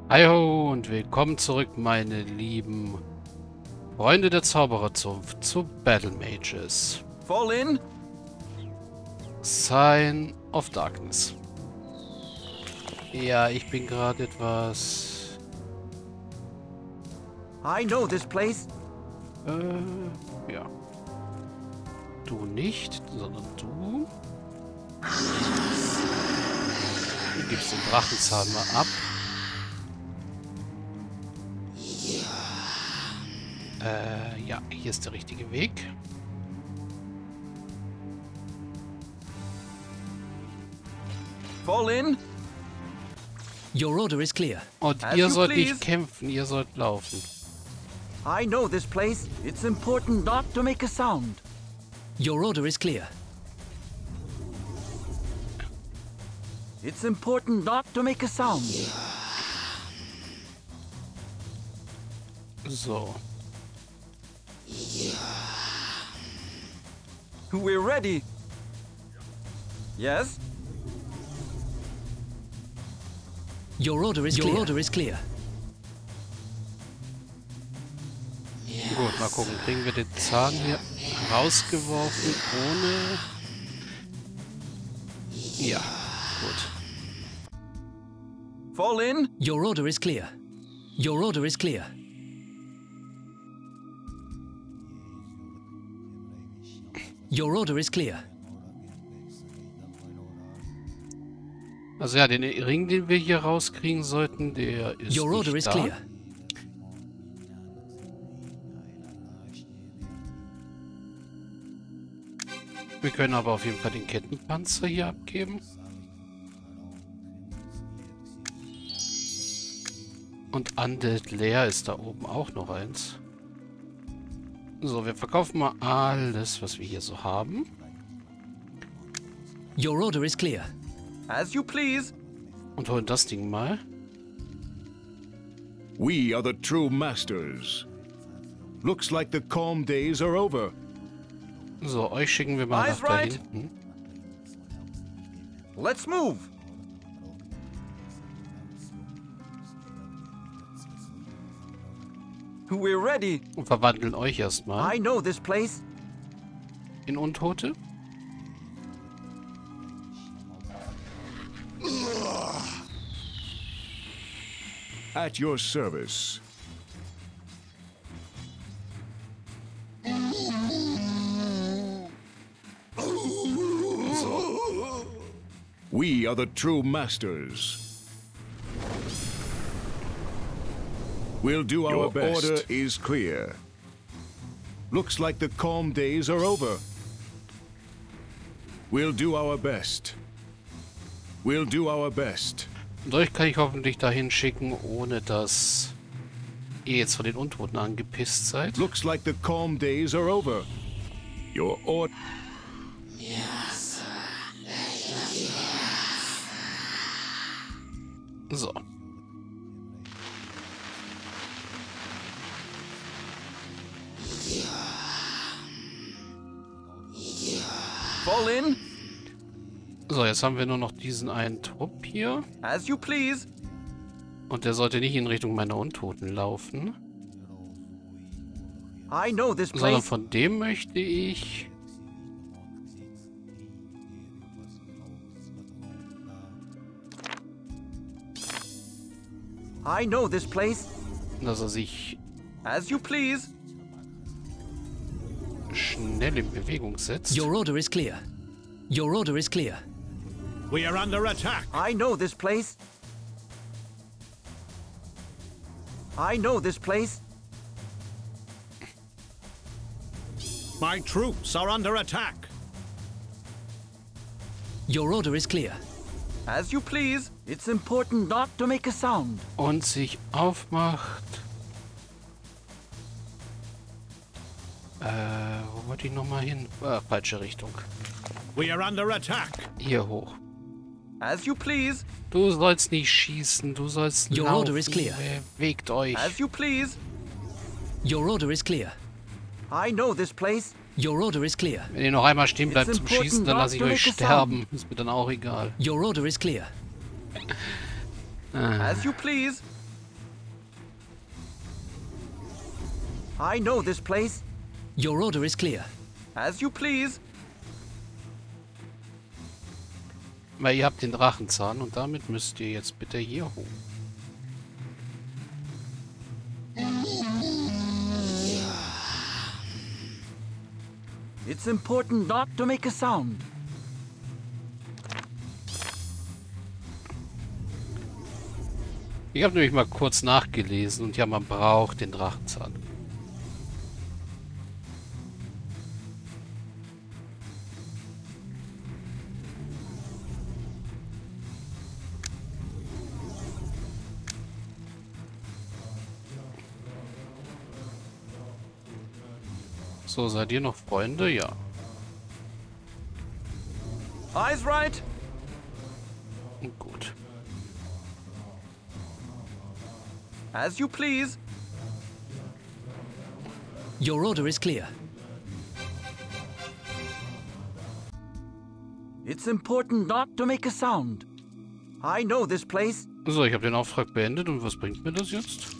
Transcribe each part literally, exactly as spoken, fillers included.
Hi-ho und willkommen zurück, meine lieben Freunde der Zaubererzunft, zu Battle Mages. Fall in. Sign of Darkness. Ja, ich bin gerade etwas... I know this place. Äh, ja. Du nicht, sondern du. Du gibst den Drachenzahn mal ab. Äh, ja, hier ist der richtige Weg. Fall in. Your order is clear. Und As ihr you sollt please. nicht kämpfen, ihr sollt laufen. I know this place. It's important not to make a sound. Your order is clear. It's important not to make a sound. So. We're ready. Yes? Your order is clear. Your order is clear. Gut, mal gucken. Kriegen wir den Zahn hier rausgeworfen ohne... Ja, gut. Fall in. Your order is clear. Your order is clear. Your order is clear. Also ja, den Ring, den wir hier rauskriegen sollten, der ist Your order nicht is da. clear. Wir können aber auf jeden Fall den Kettenpanzer hier abgeben. Und Undead Lair ist da oben auch noch eins. So, wir verkaufen mal alles, was wir hier so haben. Your order is clear. As you please. Und holen das Ding mal. We are the true masters. Looks like the calm days are over. So, euch schicken wir mal Eyes nach da right. hinten. Let's move. We're ready. Und verwandeln euch erstmal I know this place. in Untote. At your service. We are the true masters. We'll do our Your best. order Order is clear. Looks like the calm days are over. We'll do our best. We'll do our best. Und euch kann ich hoffentlich dahin schicken, ohne dass ihr jetzt von den Untoten angepisst seid. Looks like the calm days are over. Your order. So. Fall in. So, jetzt haben wir nur noch diesen einen Trupp hier. As you please. Und der sollte nicht in Richtung meiner Untoten laufen. I know this Sondern place. von dem möchte ich... I know this place. dass er sich As you please. schnell in Bewegung setzt. Your order is clear. Your order is clear. We are under attack. I know this place. I know this place. My troops are under attack. Your order is clear. As you please. It's important not to make a sound. Und sich aufmacht... Äh, wo wollte ich nochmal hin? Ah, falsche Richtung. We are under attack. Hier hoch. As you please. Du sollst nicht schießen, du sollst Your laufen. order is clear. Bewegt euch. As you please. Your order is clear. I know this place. Your order is clear. Wenn ihr noch einmal stehen bleibt It's zum Schießen, dann important lasse ich not to euch make a sterben. Ist mir dann auch egal. Your order is clear. As you please. I know this place. Your order is clear. As you please. Weil ihr habt den Drachenzahn und damit müsst ihr jetzt bitte hier hoch. It's important not to make a sound. Ich habe nämlich mal kurz nachgelesen und ja, man braucht den Drachenzahn. So, seid ihr noch Freunde? Ja. Eyes right. Gut. As you please. Your order is clear. It's important not to make a sound. I know this place. So, ich habe den Auftrag beendet und was bringt mir das jetzt?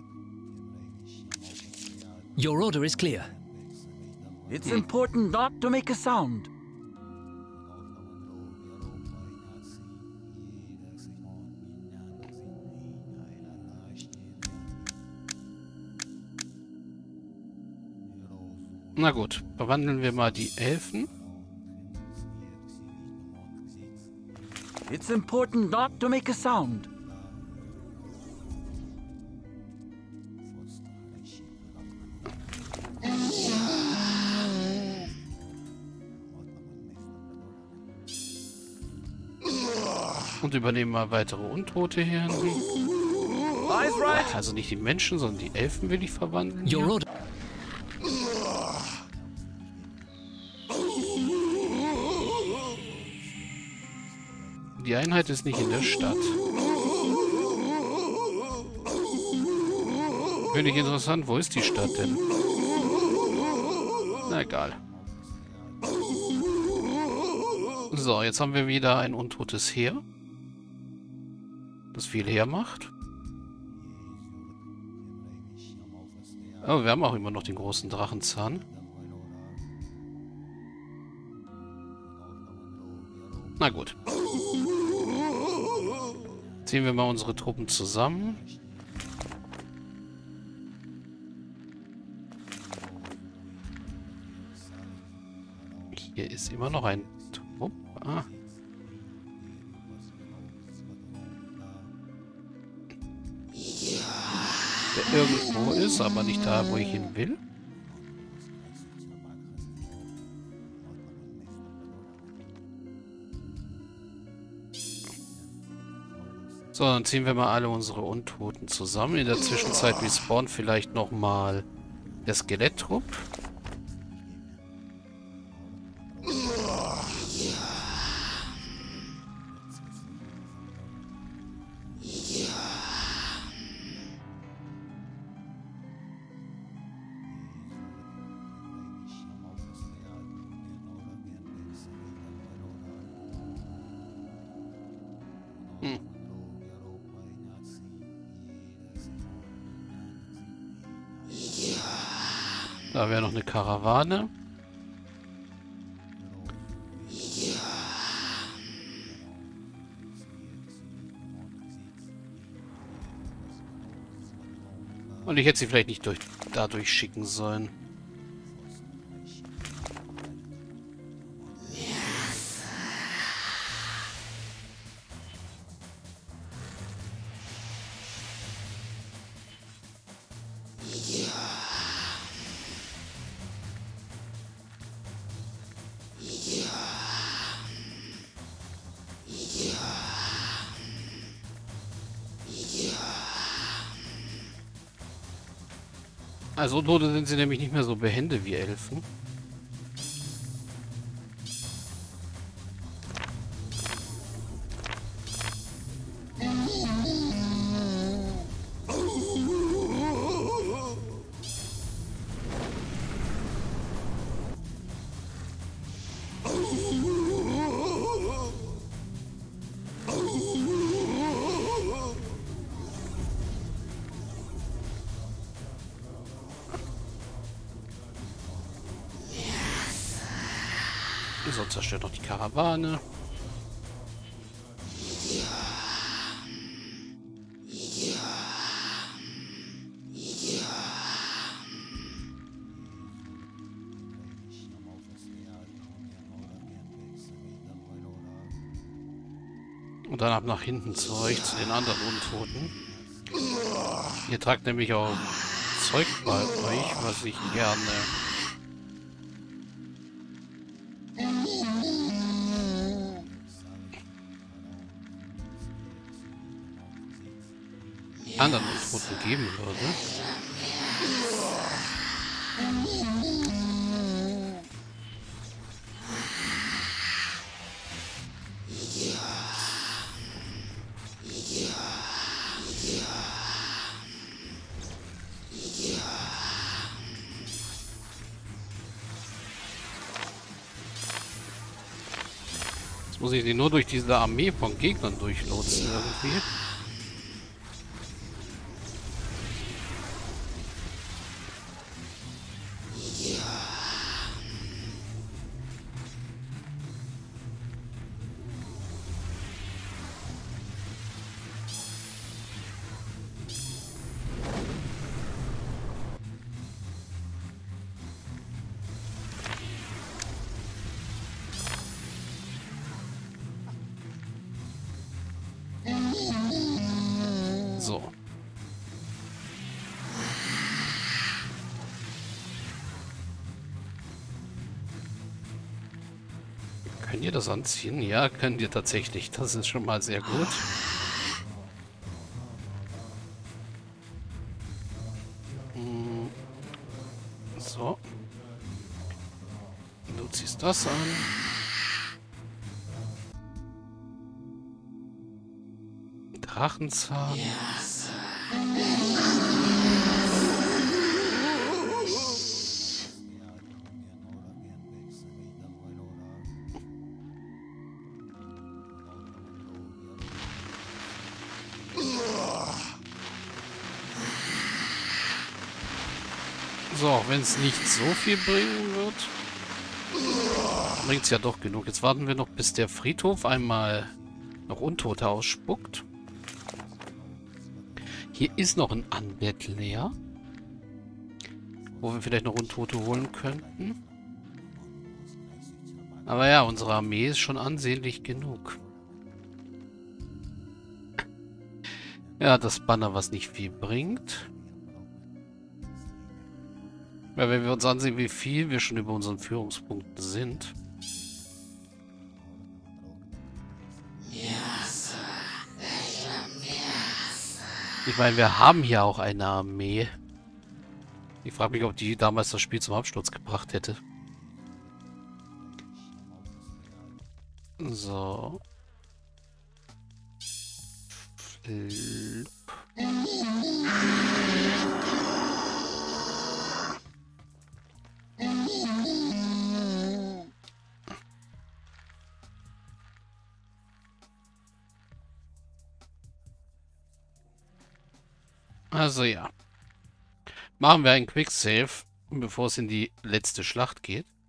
Your order is clear. It's important not to make a sound. Na gut, verwandeln wir mal die Elfen. It's important not to make a sound. Und übernehmen mal weitere Untote hier. Eyes right. Also nicht die Menschen, sondern die Elfen will ich verwandeln. Your Hier. order. Die Einheit ist nicht in der Stadt. Finde ich interessant. Wo ist die Stadt denn? Na egal. So, jetzt haben wir wieder ein untotes Heer. Das viel hermacht. Aber wir haben auch immer noch den großen Drachenzahn. Na gut. Ziehen wir mal unsere Truppen zusammen. Hier ist immer noch ein Trupp. Ah. Der irgendwo ist, aber nicht da, wo ich hin will. So, dann ziehen wir mal alle unsere Untoten zusammen. In der Zwischenzeit respawnt vielleicht nochmal der Skeletttrupp. Hm. Da wäre noch eine Karawane. Und ich hätte sie vielleicht nicht durch, dadurch schicken sollen. Also Untote sind sie nämlich nicht mehr so behende wie Elfen. So, zerstört noch die Karawane. Und dann ab nach hinten zu euch, zu den anderen Untoten. Ihr tragt nämlich auch Zeug bei euch, was ich gerne... anderen Untoten geben würde. Jetzt muss ich die nur durch diese Armee von Gegnern durchlotsen irgendwie. So. Könnt ihr das anziehen? Ja, könnt ihr tatsächlich. Das ist schon mal sehr gut. Hm. So. Du ziehst das an. Drachenzahn. So, wenn es nicht so viel bringen wird, bringt es ja doch genug. Jetzt warten wir noch, bis der Friedhof einmal noch Untote ausspuckt. Hier ist noch ein Undead leer, wo wir vielleicht noch Untote holen könnten. Aber ja, unsere Armee ist schon ansehnlich genug. Ja, das Banner, was nicht viel bringt. Ja, wenn wir uns ansehen, wie viel wir schon über unseren Führungspunkten sind. Ich meine, wir haben hier auch eine Armee. Ich frage mich, ob die damals das Spiel zum Absturz gebracht hätte. So. Flip. Also ja. Machen wir einen Quick Save, bevor es in die letzte Schlacht geht.